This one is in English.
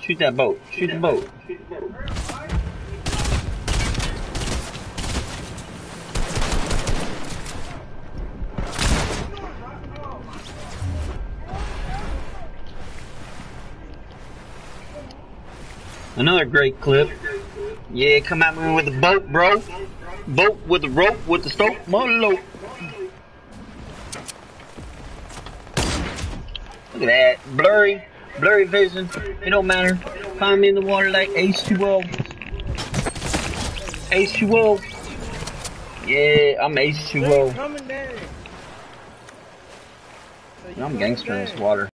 Shoot that boat. Shoot the boat. Another great clip. Yeah, come at me with the boat, bro. Boat with the rope, with the stoke, polo. Look at that. Blurry vision. It don't matter. Find me in the water like H2O. H2O. Yeah, I'm H2O. I'm gangster in this water.